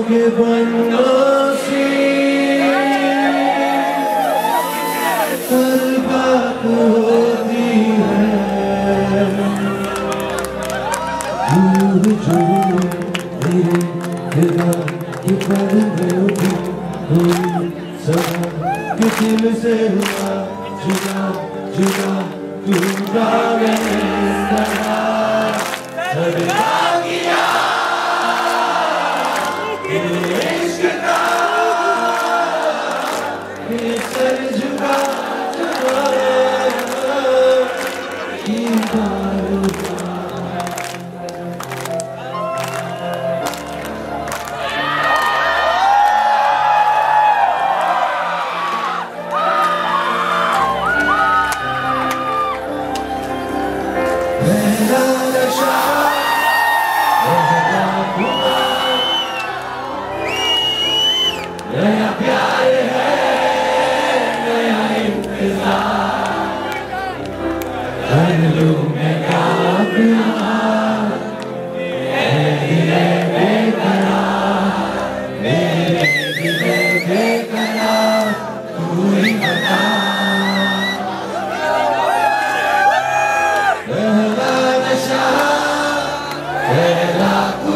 के बंदों से कल बात होती है, दूर जो मेरे दिला के पर्दे उठी कोई समा के दिल से हुआ जुदा जुदा टूटा गया गया इश्क का ये सर झुका नया प्यार है, नया इंतजार, कर लूं मैं क्या प्यार, मेरे बेकरार, मेरे दिले बेकरार, तू ही बता। पहला नशा, पहला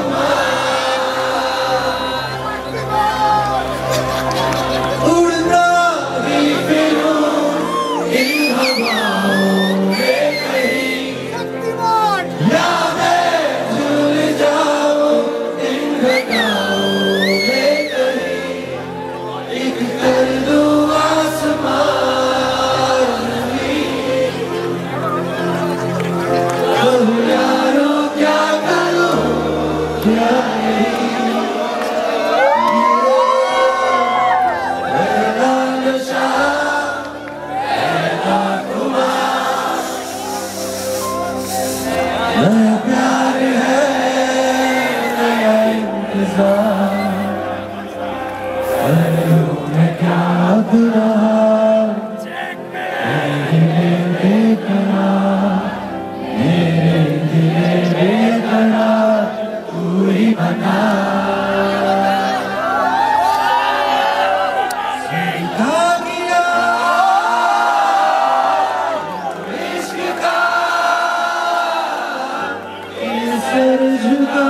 नया प्यार है, नया इंतजार, कर लूं मैं क्या गुनाह, मेरे बेकरार, मेरे दिले बेकरार, तू ही बता। सीखा गया इश्क का सर झुका